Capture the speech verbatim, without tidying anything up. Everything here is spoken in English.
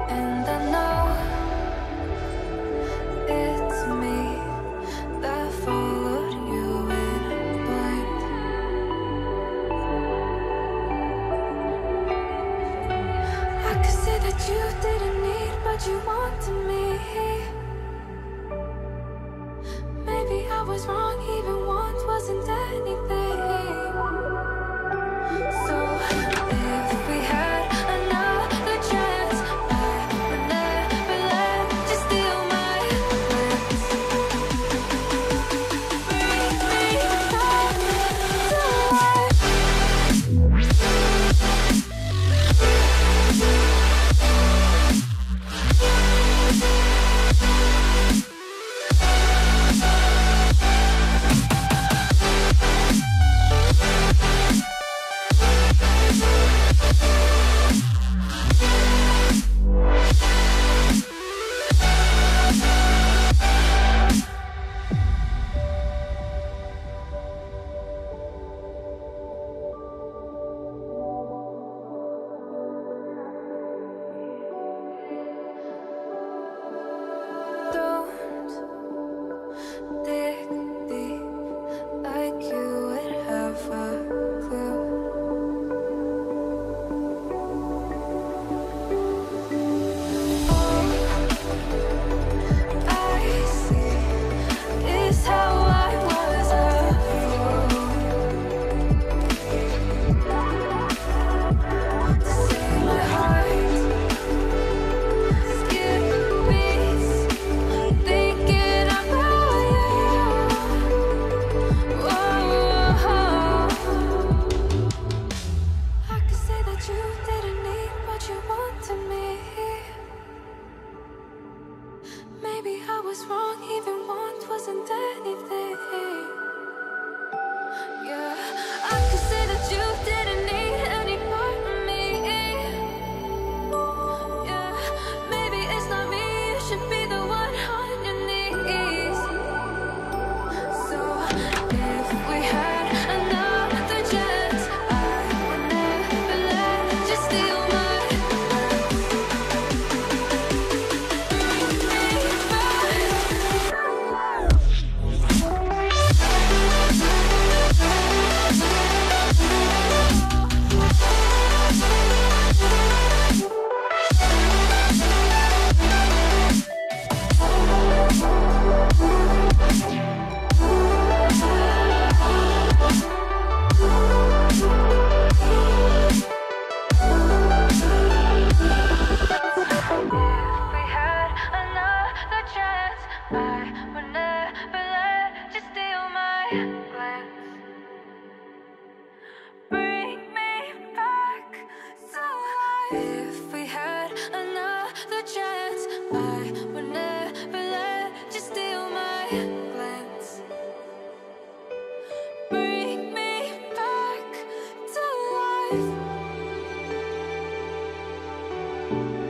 And I know it's me that followed you in blind. I could say that you didn't need, but you wanted me. Maybe I was wrong, even once wasn't anything. So if we had another chance, I would never let you steal my plans. Bring me back to life. Don't dig deep like you would have a clue. All I see is how I was a fool to see my heart skip beats, thinking about you. Whoa. I could say that you didn't need, but you wanted me. Maybe I was wrong, even once wasn't anything. Yeah, I could say that you didn't need any part of me. Yeah, maybe it's not me, you should be the one on your knees. So if we had another chance, I would never let you steal my plans. Bring me back. If we had another chance, I would never let you steal my glance. Bring me back to life. If we had another chance, I would never let you steal my glance. Bring me back to life.